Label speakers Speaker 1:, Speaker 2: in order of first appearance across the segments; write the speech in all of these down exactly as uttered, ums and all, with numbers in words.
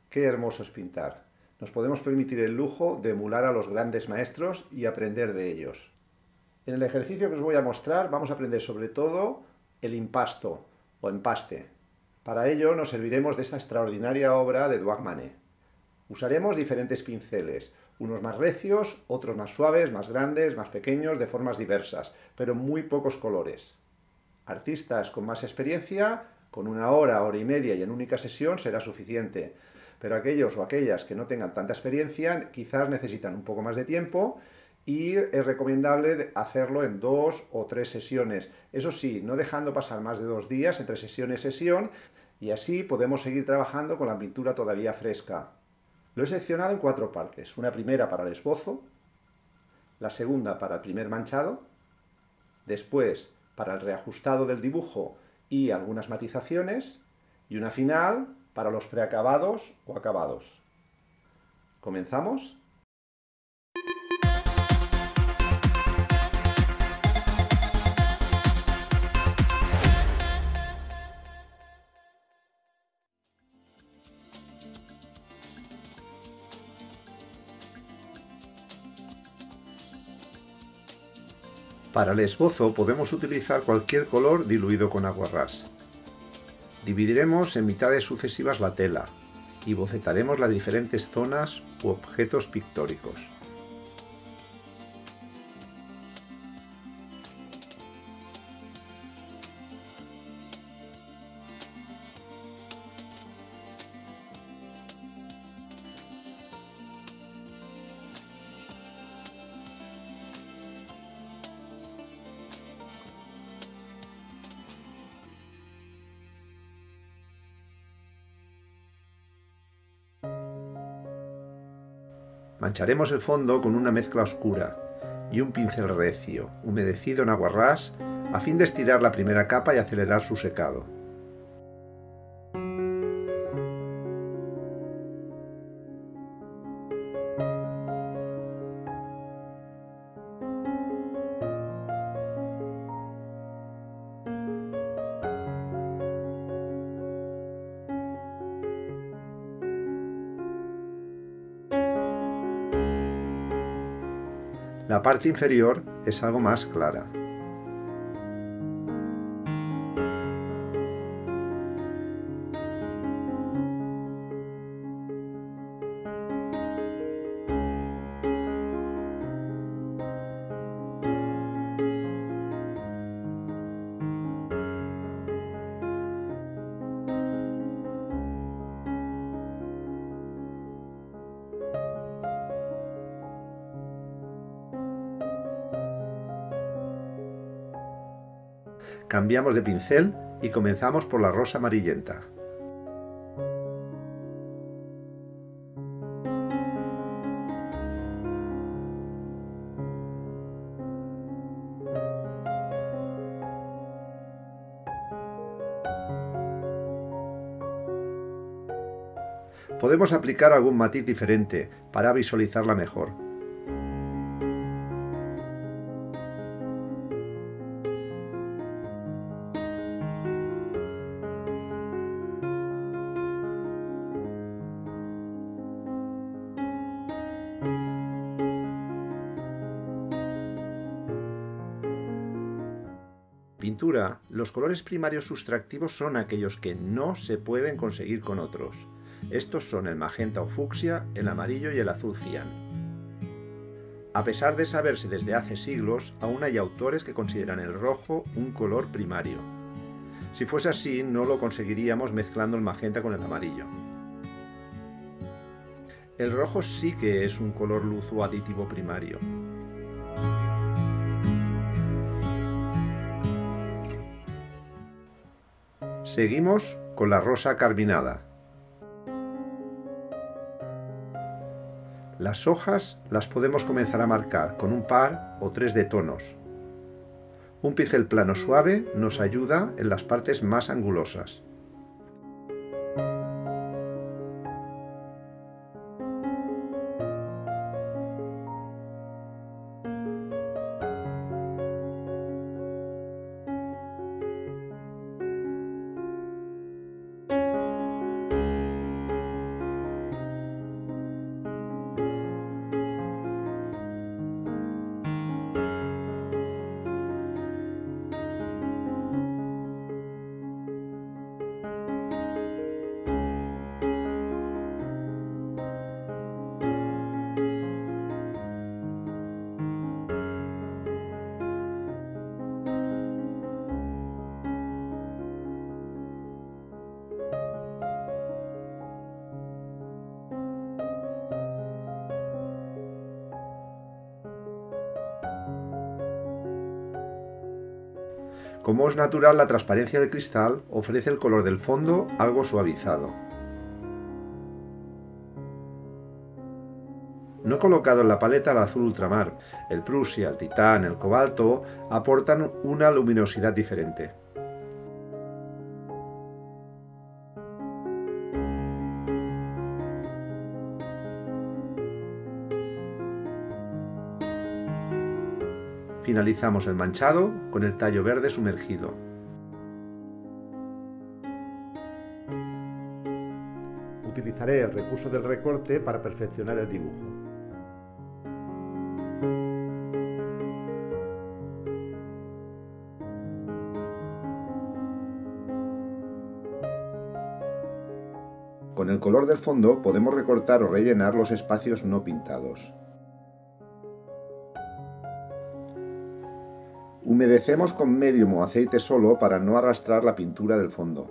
Speaker 1: Qué hermoso es pintar. Nos podemos permitir el lujo de emular a los grandes maestros y aprender de ellos. En el ejercicio que os voy a mostrar vamos a aprender sobre todo el impasto o empaste. Para ello nos serviremos de esta extraordinaria obra de Edouard Manet. Usaremos diferentes pinceles, unos más recios, otros más suaves, más grandes, más pequeños, de formas diversas, pero muy pocos colores. Artistas con más experiencia, con una hora, hora y media y en única sesión será suficiente. Pero aquellos o aquellas que no tengan tanta experiencia quizás necesitan un poco más de tiempo y es recomendable hacerlo en dos o tres sesiones. Eso sí, no dejando pasar más de dos días entre sesión y sesión y así podemos seguir trabajando con la pintura todavía fresca. Lo he seccionado en cuatro partes. Una primera para el esbozo, la segunda para el primer manchado, después para el reajustado del dibujo y algunas matizaciones, y una final para los preacabados o acabados. ¿Comenzamos? Para el esbozo podemos utilizar cualquier color diluido con aguarrás. Dividiremos en mitades sucesivas la tela y bocetaremos las diferentes zonas u objetos pictóricos. Mancharemos el fondo con una mezcla oscura y un pincel recio, humedecido en aguarrás, a fin de estirar la primera capa y acelerar su secado. La parte inferior es algo más clara. Cambiamos de pincel y comenzamos por la rosa amarillenta. Podemos aplicar algún matiz diferente para visualizarla mejor. Pintura, los colores primarios sustractivos son aquellos que no se pueden conseguir con otros. Estos son el magenta o fucsia, el amarillo y el azul cian. A pesar de saberse desde hace siglos, aún hay autores que consideran el rojo un color primario. Si fuese así, no lo conseguiríamos mezclando el magenta con el amarillo. El rojo sí que es un color luz o aditivo primario. Seguimos con la rosa carminada. Las hojas las podemos comenzar a marcar con un par o tres de tonos. Un pincel plano suave nos ayuda en las partes más angulosas. Como es natural, la transparencia del cristal ofrece el color del fondo algo suavizado. No he colocado en la paleta el azul ultramar. El Prusia, el titán, el cobalto aportan una luminosidad diferente. Finalizamos el manchado con el tallo verde sumergido. Utilizaré el recurso del recorte para perfeccionar el dibujo. Con el color del fondo podemos recortar o rellenar los espacios no pintados. Humedecemos con medium o aceite solo para no arrastrar la pintura del fondo.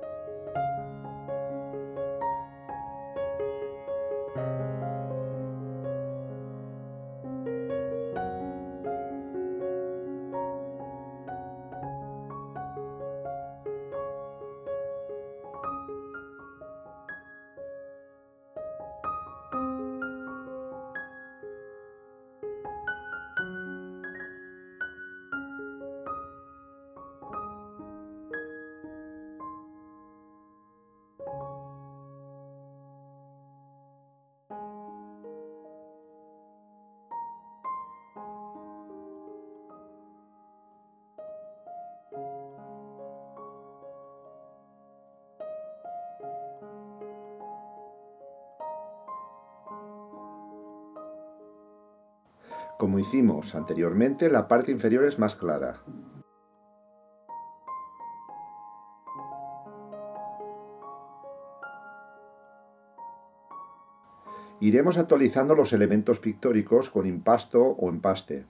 Speaker 1: Como hicimos anteriormente, la parte inferior es más clara. Iremos actualizando los elementos pictóricos con impasto o empaste.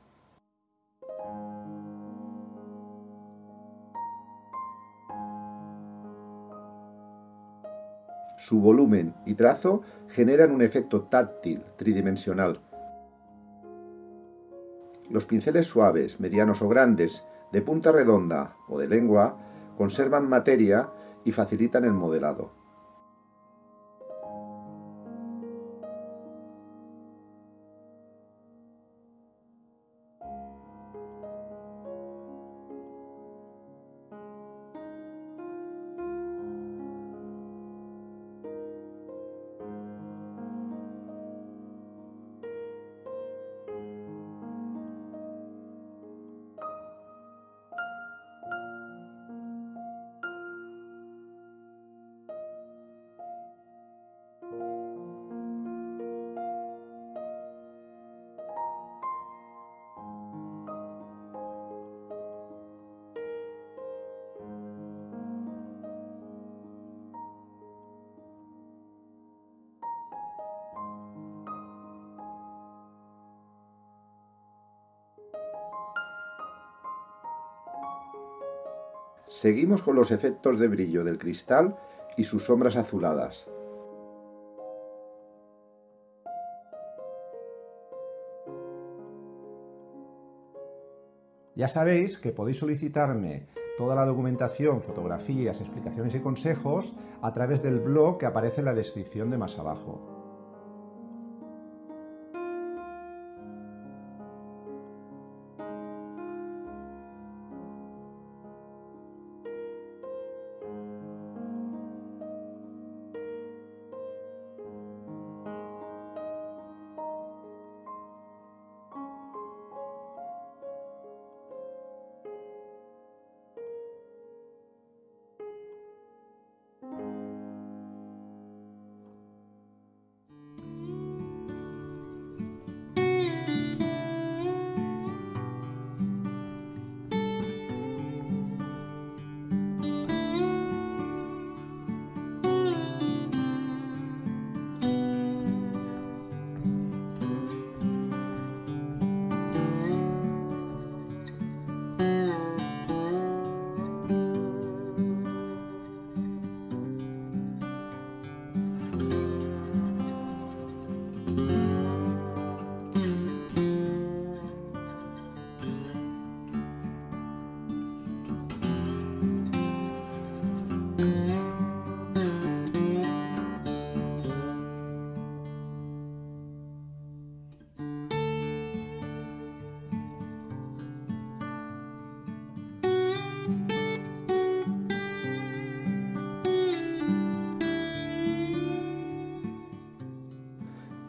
Speaker 1: Su volumen y trazo generan un efecto táctil, tridimensional. Los pinceles suaves, medianos o grandes, de punta redonda o de lengua, conservan materia y facilitan el modelado. Seguimos con los efectos de brillo del cristal y sus sombras azuladas. Ya sabéis que podéis solicitarme toda la documentación, fotografías, explicaciones y consejos a través del blog que aparece en la descripción de más abajo.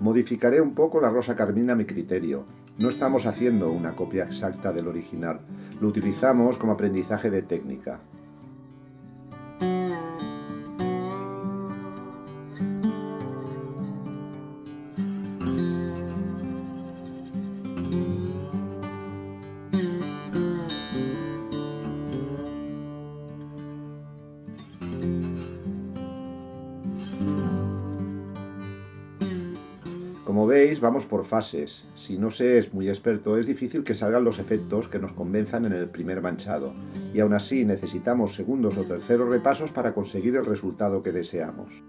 Speaker 1: Modificaré un poco la rosa carmín a mi criterio. No estamos haciendo una copia exacta del original, lo utilizamos como aprendizaje de técnica. Como veis, vamos por fases. Si no se es muy experto, es difícil que salgan los efectos que nos convenzan en el primer manchado, y aún así necesitamos segundos o terceros repasos para conseguir el resultado que deseamos.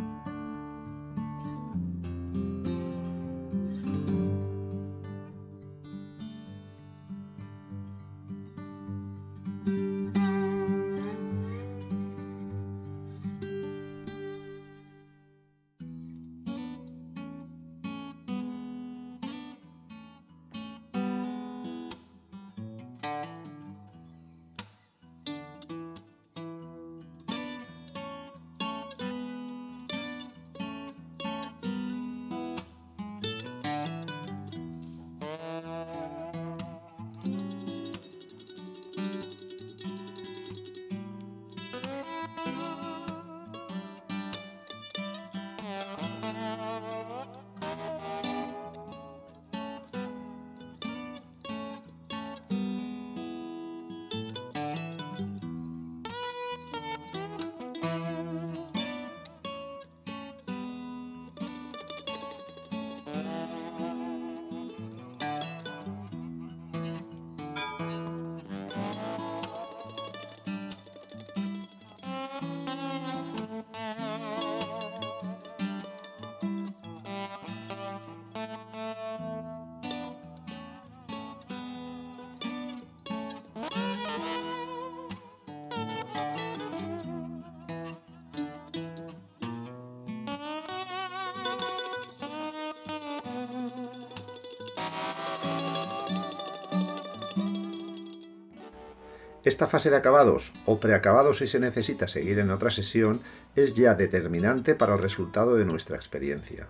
Speaker 1: Esta fase de acabados o preacabados, si se necesita seguir en otra sesión, es ya determinante para el resultado de nuestra experiencia.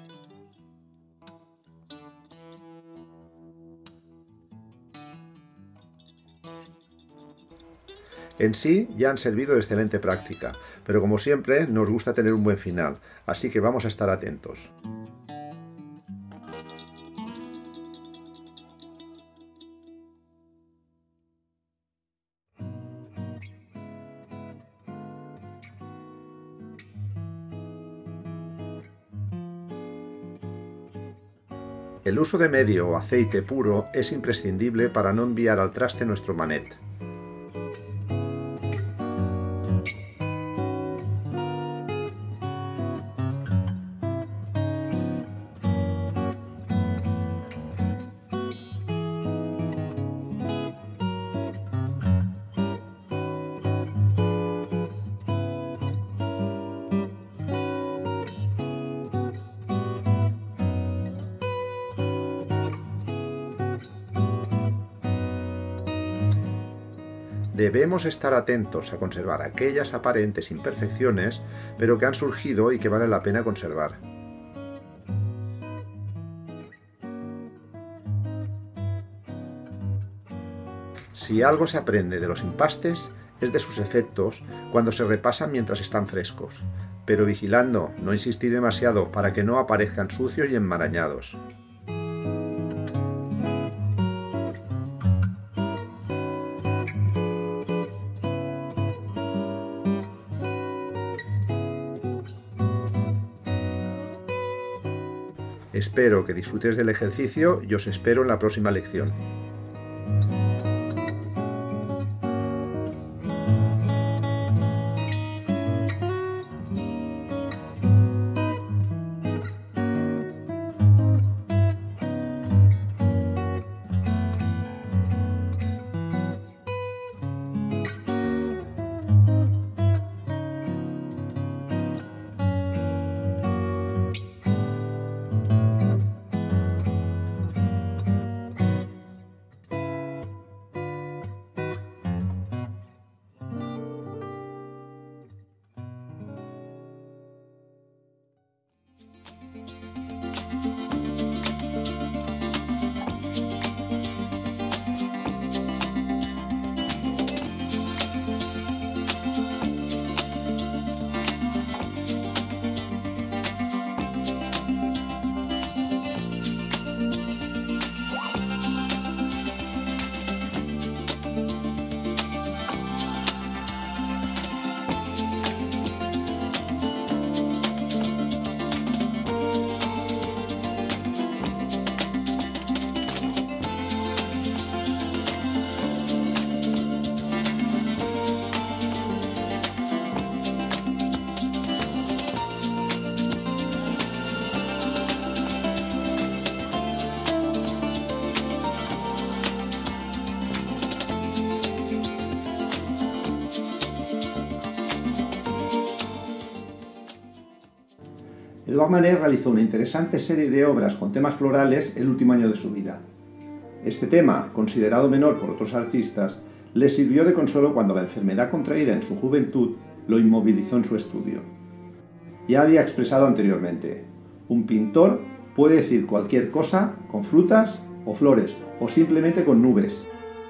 Speaker 1: En sí ya han servido de excelente práctica, pero como siempre nos gusta tener un buen final, así que vamos a estar atentos. El uso de medio o aceite puro es imprescindible para no enviar al traste nuestro manet. Debemos estar atentos a conservar aquellas aparentes imperfecciones, pero que han surgido y que vale la pena conservar. Si algo se aprende de los empastes, es de sus efectos cuando se repasan mientras están frescos, pero vigilando no insistir demasiado para que no aparezcan sucios y enmarañados. Espero que disfrutes del ejercicio y os espero en la próxima lección. De igual manera realizó una interesante serie de obras con temas florales el último año de su vida. Este tema, considerado menor por otros artistas, le sirvió de consuelo cuando la enfermedad contraída en su juventud lo inmovilizó en su estudio. Ya había expresado anteriormente, un pintor puede decir cualquier cosa con frutas o flores, o simplemente con nubes.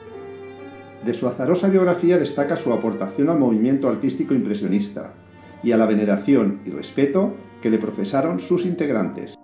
Speaker 1: De su azarosa biografía destaca su aportación al movimiento artístico impresionista y a la veneración y respeto que le profesaron sus integrantes.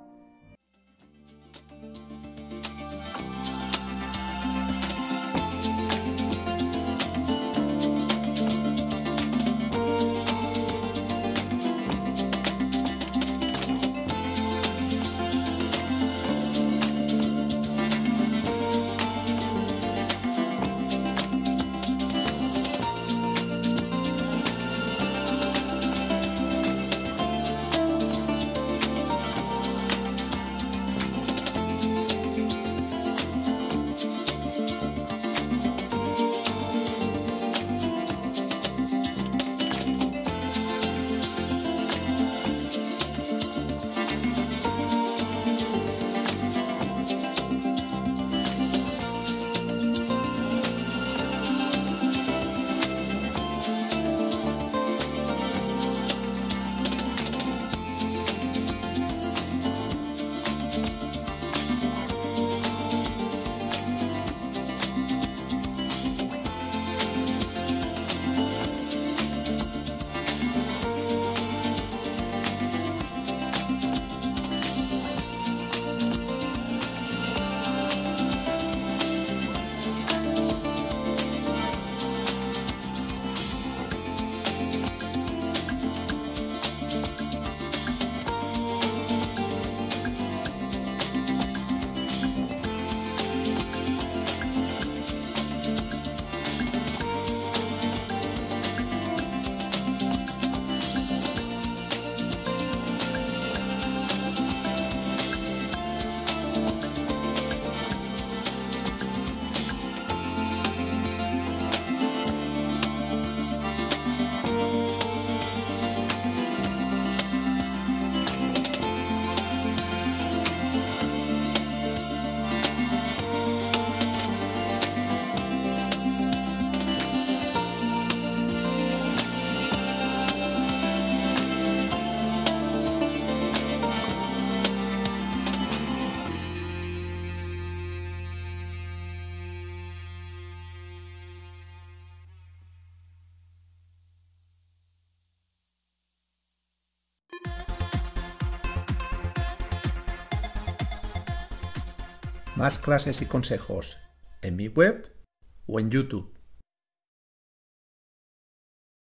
Speaker 1: Más clases y consejos en mi web o en YouTube.